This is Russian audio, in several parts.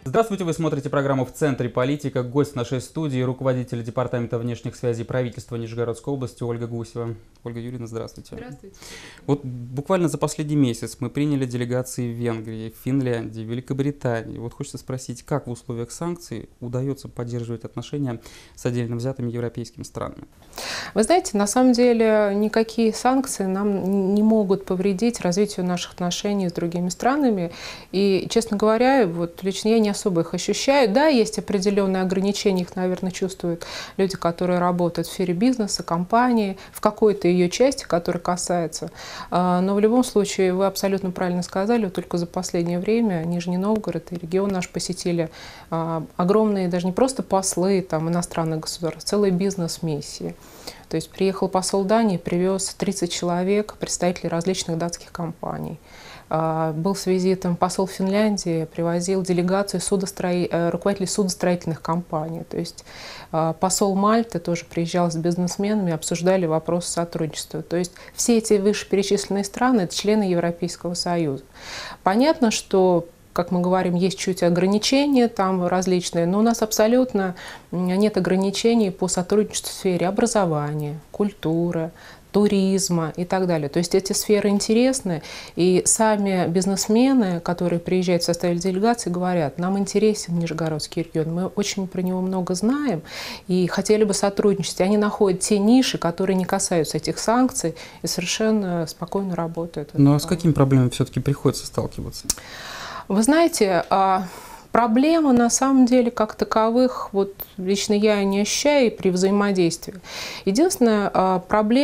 Здравствуйте, вы смотрите программу «В центре политика». Гость в нашей студии — руководитель Департамента внешних связей правительства Нижегородской области Ольга Гусева. Ольга Юрьевна, здравствуйте. Здравствуйте. Вот буквально за последний месяц мы приняли делегации в Венгрии, Финляндии, Великобритании. Вот хочется спросить, как в условиях санкций удается поддерживать отношения с отдельно взятыми европейскими странами? Вы знаете, на самом деле никакие санкции нам не могут повредить развитию наших отношений с другими странами. И, честно говоря, вот лично я не особо их ощущаю. Да, есть определенные ограничения, их, наверное, чувствуют люди, которые работают в сфере бизнеса, компании, в какой-то ее части, которая касается. Но в любом случае, вы абсолютно правильно сказали, вот только за последнее время Нижний Новгород и регион наш посетили огромные, даже не просто послы там, иностранных государств, целые бизнес-миссии. То есть приехал посол Дании, привез 30 человек, представителей различных датских компаний. Был с визитом посол Финляндии, привозил делегацию руководителей судостроительных компаний. То есть посол Мальты тоже приезжал с бизнесменами, обсуждали вопросы сотрудничества. То есть все эти вышеперечисленные страны — это члены Европейского Союза. Понятно, что, как мы говорим, есть чуть ограничения там различные, но у нас абсолютно нет ограничений по сотрудничеству в сфере образования, культуры, туризма и так далее. То есть эти сферы интересны, и сами бизнесмены, которые приезжают в составе делегации, говорят: нам интересен Нижегородский регион, мы очень про него много знаем и хотели бы сотрудничать. И они находят те ниши, которые не касаются этих санкций, и совершенно спокойно работают. Ну а с какими проблемами все-таки приходится сталкиваться? Вы знаете, проблемы на самом деле как таковых вот лично я не ощущаю при взаимодействии. Единственная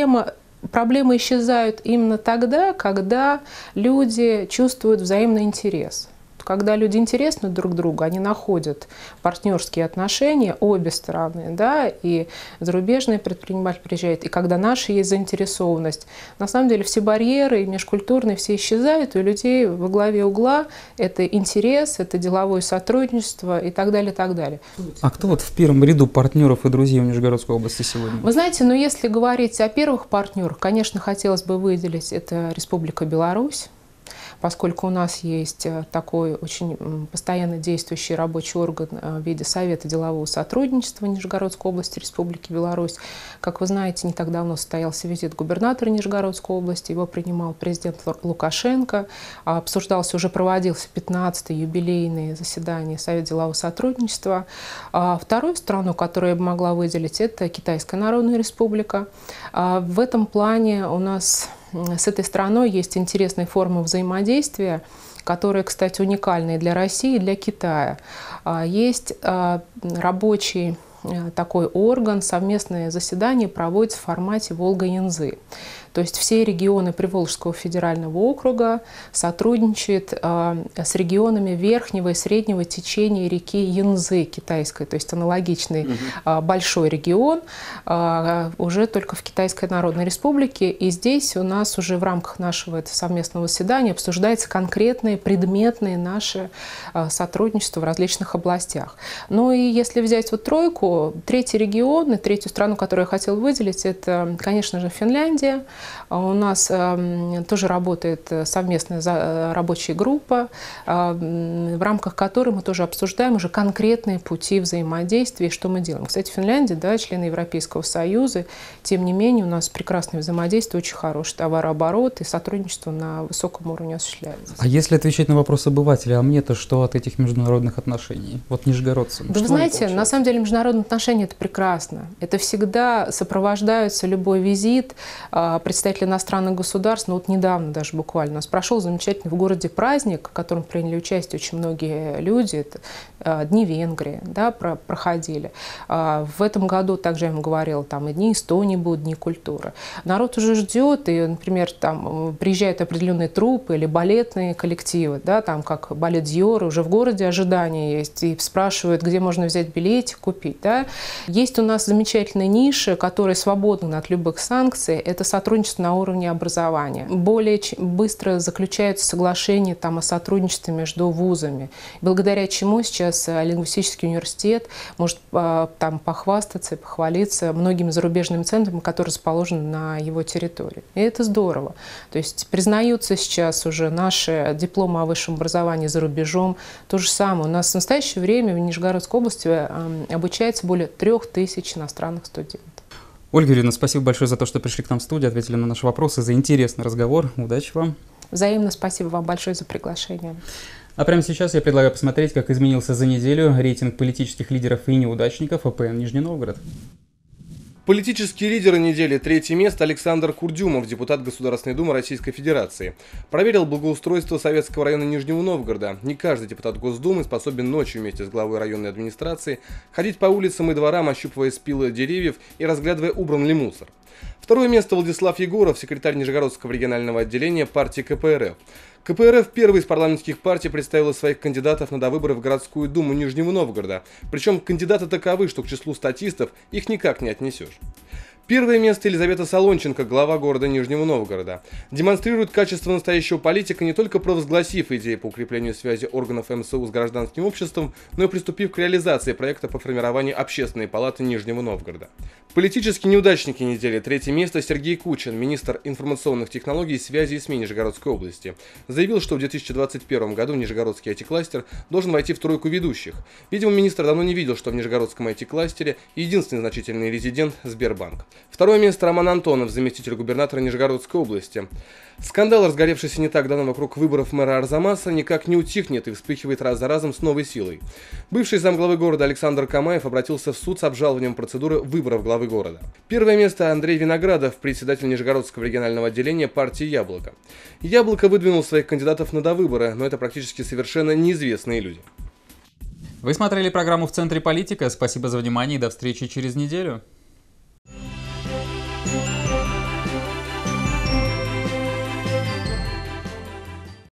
проблемы исчезают именно тогда, когда люди чувствуют взаимный интерес. Когда люди интересны друг другу, они находят партнерские отношения, обе стороны, да, и зарубежные предприниматели приезжают, и когда наша есть заинтересованность, на самом деле все барьеры и межкультурные все исчезают, и у людей во главе угла это интерес, это деловое сотрудничество и так далее, и так далее. А кто вот в первом ряду партнеров и друзей в Нижегородской области сегодня? Вы знаете, но если говорить о первых партнерах, конечно, хотелось бы выделить, это Республика Беларусь, поскольку у нас есть такой очень постоянно действующий рабочий орган в виде Совета делового сотрудничества Нижегородской области Республики Беларусь. Как вы знаете, не так давно состоялся визит губернатора Нижегородской области, его принимал президент Лукашенко, обсуждался, уже проводился 15-й юбилейное заседание Совета делового сотрудничества. Вторую страну, которую я бы могла выделить, это Китайская Народная Республика. В этом плане у нас с этой страной есть интересные формы взаимодействия, которые, кстати, уникальны для России и для Китая. Есть рабочий такой орган, совместное заседание проводится в формате Волга-Янзы. То есть все регионы Приволжского федерального округа сотрудничают с регионами верхнего и среднего течения реки Янзы китайской, то есть аналогичный большой регион, уже только в Китайской Народной Республике. И здесь у нас уже в рамках нашего совместного заседания обсуждаются конкретные предметные наши сотрудничества в различных областях. Ну и если взять вот тройку, третий регион и третью страну, которую я хотела выделить, это, конечно же, Финляндия. У нас тоже работает совместная рабочая группа, в рамках которой мы тоже обсуждаем уже конкретные пути взаимодействия и что мы делаем. Кстати, Финляндия, да, члены Европейского Союза, тем не менее у нас прекрасное взаимодействие, очень хороший товарооборот и сотрудничество на высоком уровне осуществляется. А если отвечать на вопрос обывателя, а мне-то что от этих международных отношений? Вот нижегородцам. Да вы знаете, на самом деле международные отношения — это прекрасно. Это всегда сопровождается любой визит представителей иностранных государств. Ну вот недавно даже буквально у нас прошел замечательный в городе праздник, в котором приняли участие очень многие люди. Это Дни Венгрии, да, проходили. В этом году также я вам говорила, там и Дни Эстонии будут, Дни культуры. Народ уже ждет, и, например, там приезжают определенные труппы или балетные коллективы, да, там как балет Дьора, уже в городе ожидания есть, и спрашивают, где можно взять билетик, купить. Да. Есть у нас замечательные ниши, которые свободны от любых санкций. Это сотрудничество сотрудничество на уровне образования. Более быстро заключаются соглашения о сотрудничестве между вузами, благодаря чему сейчас лингвистический университет может похвастаться и похвалиться многими зарубежными центрами, которые расположены на его территории. И это здорово. То есть признаются сейчас уже наши дипломы о высшем образовании за рубежом. То же самое. У нас в настоящее время в Нижегородской области обучается более 3000 иностранных студентов. Ольга Юрьевна, спасибо большое за то, что пришли к нам в студию, ответили на наши вопросы, за интересный разговор. Удачи вам. Взаимно спасибо вам большое за приглашение. А прямо сейчас я предлагаю посмотреть, как изменился за неделю рейтинг политических лидеров и неудачников АПН Нижний Новгород. Политические лидеры недели. Третье место Александр Курдюмов, депутат Государственной Думы Российской Федерации. Проверил благоустройство Советского района Нижнего Новгорода. Не каждый депутат Госдумы способен ночью вместе с главой районной администрации ходить по улицам и дворам, ощупывая спилы деревьев и разглядывая, убран ли мусор. Второе место Владислав Егоров, секретарь Нижегородского регионального отделения партии КПРФ. КПРФ первой из парламентских партий представила своих кандидатов на довыборы в городскую думу Нижнего Новгорода. Причем кандидаты таковы, что к числу статистов их никак не отнесешь. Первое место Елизавета Солонченко, глава города Нижнего Новгорода. Демонстрирует качество настоящего политика, не только провозгласив идеи по укреплению связи органов МСУ с гражданским обществом, но и приступив к реализации проекта по формированию Общественной палаты Нижнего Новгорода. Политические неудачники недели. Третье место Сергей Кучин, министр информационных технологий, связи и СМИ Нижегородской области. Заявил, что в 2021 году Нижегородский IT-кластер должен войти в тройку ведущих. Видимо, министр давно не видел, что в Нижегородском IT-кластере единственный значительный резидент – Сбербанк. Второе место Роман Антонов, заместитель губернатора Нижегородской области. Скандал, разгоревшийся не так давно вокруг выборов мэра Арзамаса, никак не утихнет и вспыхивает раз за разом с новой силой. Бывший замглавы города Александр Камаев обратился в суд с обжалованием процедуры выборов главы города. Первое место Андрей Виноградов, председатель Нижегородского регионального отделения партии «Яблоко». «Яблоко» выдвинул своих кандидатов на довыборы, но это практически совершенно неизвестные люди. Вы смотрели программу «В центре политика». Спасибо за внимание и до встречи через неделю.